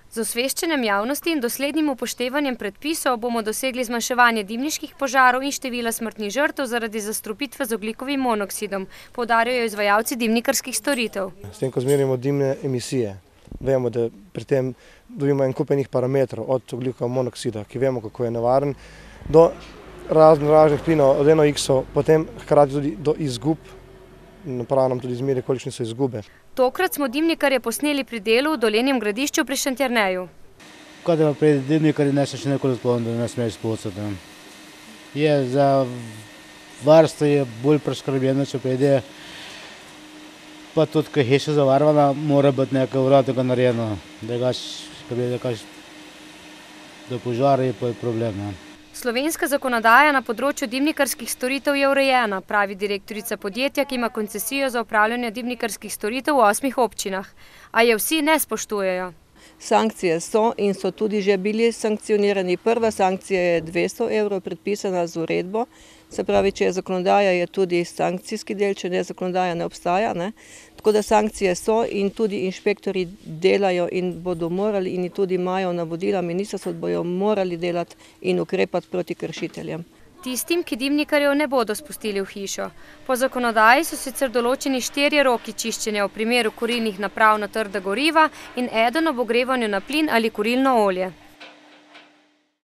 Z osveščanjem javnosti in doslednim upoštevanjem predpisov bomo dosegli zmanjševanje dimniških požarov in števila smrtnih žrtev zaradi zastrupitve z ogljikovim monoksidom, poudarjajo izvajalci dimnikarskih storitev. S tem, ko zmerimo dimne emisije, vemo, da pri tem dobimo en kup enih parametrov, od ogljikovega monoksida, ki vemo, kako je nevaren, do raznih plinov, od NOx-ov, potem hkrati tudi do izgub, naprava nam tudi izmeri, kolikšne so izgube. Tokrat smo dimnikarje posneli pri delu v Dolenjem Gradišču pri Šentjerneju. Kada prije dimnikarji nešto še nekoli spomnili, da ne smeš spucati. Je za varstvo je bolj preskrbljeno, če pride, pa tudi, ko je hiša zavarvana, mora biti nekaj vratega narejeno, da do požara je pa problem. Slovenska zakonodaja na področju dimnikarskih storitev je urejena, pravi direktorica podjetja, ki ima koncesijo za opravljanje dimnikarskih storitev v 8 občinah, a je vsi ne spoštujejo. Sankcije so in so tudi že bili sankcionirani. Prva sankcija je 200 evrov predpisana z uredbo, se pravi, če je zakonodaja, je tudi sankcijski del, če ne zakonodaja ne obstaja. Tako da sankcije so in tudi inšpektori delajo in bodo morali in tudi imajo navodila ministrstva, da bodo morali delati in ukrepati proti kršiteljem. Tistim, ki dimnikarjev ne bodo spustili v hišo. Po zakonodaji so sicer določeni 4 roki čiščenja v primeru kurilnih naprav na trda goriva in eden ob ogrevanju na plin ali kurilno olje.